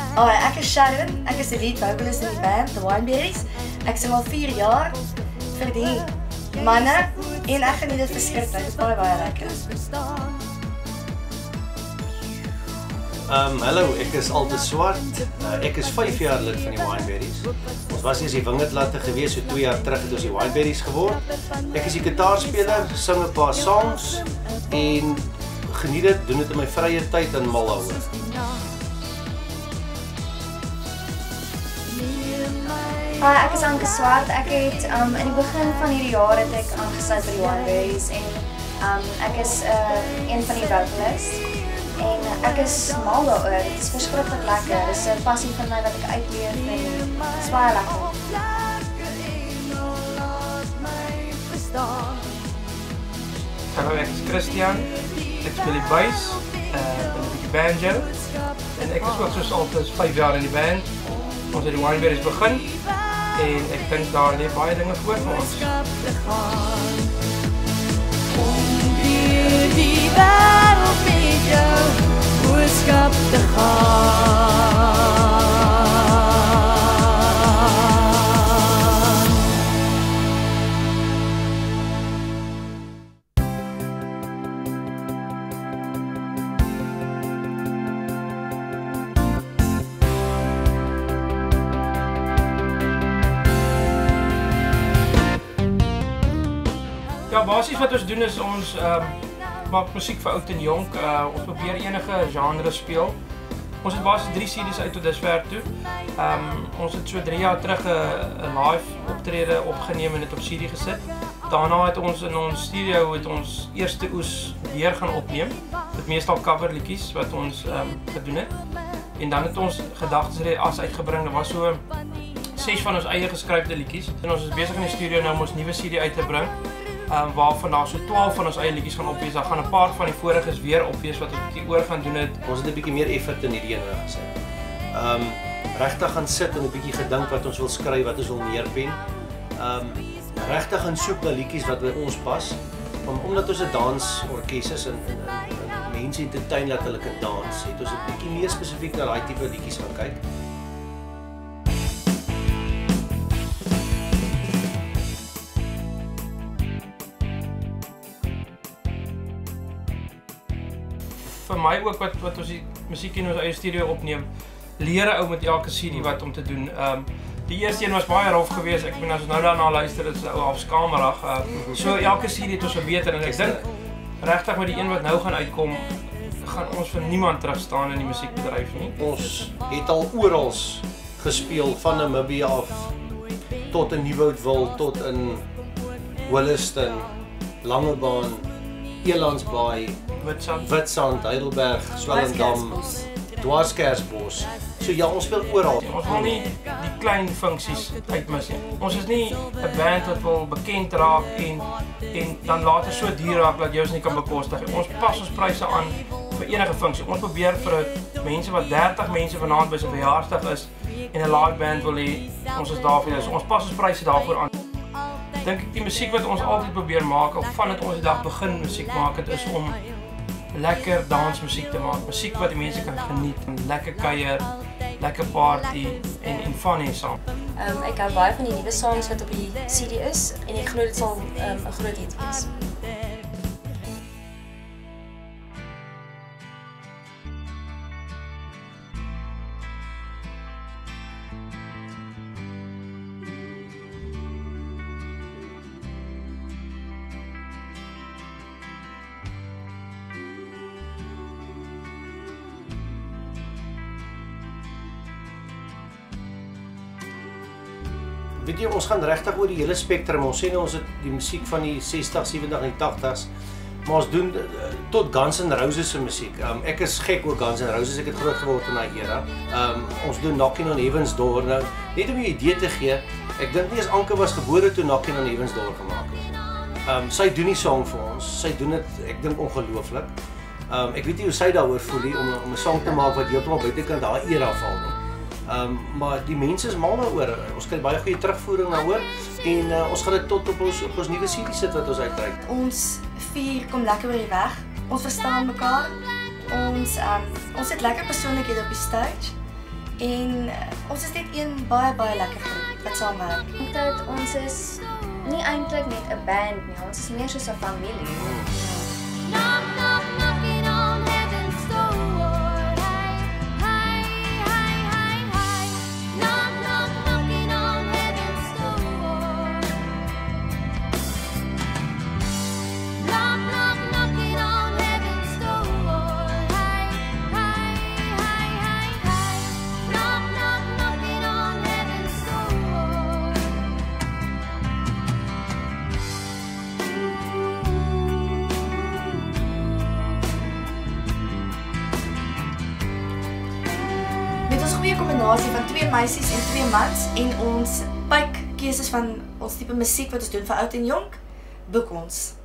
Ek is Sharon, ek is die lead vocalist in die band, The Wineberries. Ek sing al 4 jaar vir die manne en ek geniet dit verskriklik, dit is baie lekker. Hallo, ek is Altes Swart. Ek is 5 jaar lid van die Wineberries. Ons was eers die Wingerdlatte gewees, so 2 jaar terug het ons die Wineberries geword. Ek is die gitaarspeler, sing 'n paar songs en geniet dit, doen dit in my vrye tyd en mal daaroor. Ek is Anke Swart. Ek het in die begin van hierdie jaar het ek aangesluit by die Wineberries en ek is een van die vocalists. En ek is mal daaroor, dit is verskriklik lekker, dit is 'n passie van my wat ek uitleef en dit is baie lekker. Hallo, ek is Christian, ek speel die bass, en 'n bietjie banjo en ek is ook soos altyd 5 jaar in die band. Ons het die Wineberries begin en ek dink daar lê baie dinge voor vir ons. Die wêreld met jou boodskap te gaan. Ja, basies wat ons doen is ons maak musiek vir oud en jonk. Ons probeer enige genre speel. Ons het basies 3 CD's uit tot dusver toe. Ons het so 3 jaar terug 'n live optrede opgeneem en dit op CD gesit. Daarna het ons in ons studio ons eerste oes weer gaan opneem. Dit meestal coverliedjies wat ons gedoen het. En dan het ons gedagtes as uitgebring. Dit was so 6 van ons eie geskryfde liedjies. En ons is besig in die studio nou om ons nuwe CD uit te bring. Waarvan daar so 12 van ons eie liedjies gaan opwees. Daar gaan 'n paar van die voriges weer opwees wat ons bietjie oor gaan doen het. Ons het 'n bietjie meer effort in hierdie een gesit. Regtig gaan sit en 'n bietjie gedink wat ons wil skryf, wat ons wil neerpen. Regtig gaan soek na liedjies wat by ons pas. Omdat ons 'n dansorkes is en mense entertain dat hulle kan dans, het ons 'n bietjie meer spesifiek na daai tipe liedjies gaan kyk. Vir my ook wat ons die musiek in ons eie studio opneem, leer 'n ou met elke CD wat om te doen. Die eerste een was baie rof geweest. Ek bedoel as ons nou daarna luister, dit is ou afskamerig. So elke CD het ons verbeter en ek dink regtig met die een wat nou gaan uitkom, gaan ons vir niemand terugstaan in die musiekbedryf nie. Ons het al oral gespeel van Namibië af tot in Nieuwoudtville, tot in Williston, Langebaan, Elandsbaai, Witstrand, Heidelberg, Swellendam, Dwarskersbos. So ja, ons speel oral. Ons wil nie die klein funksies uitmis nie. Ons is nie 'n band wat wil bekend raak en dan later so duur raak dat jy ons nie kan bekostig nie. Ons pas ons pryse aan vir enige funksie. Ons probeer vir mense wat 30 mense vanaand by sy verjaarsdag is en 'n live band wil hê, ons is daar vir hulle. So ons pas ons pryse daarvoor aan. Dink ek die musiek wat ons altyd probeer maak, of vandat ons die dag begin musiek maak, het is om lekker dansmusiek te maak. Musiek wat die mense kan geniet, lekker kuier, lekker party en fun hê saam. Ek hou baie van die nuwe songs wat op die CD is en ek glo dit sal 'n groot hit wees. Weet jy, ons gaan regtig oor die hele spektrum. Ons sê nou ons het die musiek van die 60, 70 en die 80s, maar ons doen tot Guns N' Roses se musiek. Ek is gek oor Guns N' Roses, ek het groot geword in daai era. Ons doen Knocking on Heaven's Door nou. Net om 'n idee te gee, ek dink nie eens Anke was gebore toe Knocking on Heaven's Door gemaak is. Sy doen die song vir ons. Sy doen dit, ek dink ongelooflik. Ek weet nie hoe sy daaroor voel nie om 'n song te maak wat heeltemal buitekant daai era val nie. Maar die mense is mal daaroor. Ons kry baie goeie terugvoering daaroor en ons gaan dit tot op ons nuwe CD sit wat ons uitbring. Ons 4 kom lekker oor die weg. Ons verstaan mekaar. Ons het lekker persoonlikhede op die stage. En ons is net een baie lekker groep wat saamwerk. Ek dink dat ons is nie eintlik net 'n band nie, ons is meer soos 'n familie. Knock, knock, knocking on heaven's door. Hey, hey, hey, hey, hey. Knock, knock, knocking on heaven's door. Knock, knock, knocking on heaven's door. Hey, hey, hey, hey, hey. Knock, knock, knocking on heaven's door. Met ons goeie kombinasie van 2 meisies en 2 mans en ons keuses van ons tipe musiek wat ons doen vir oud en jonk, boek ons.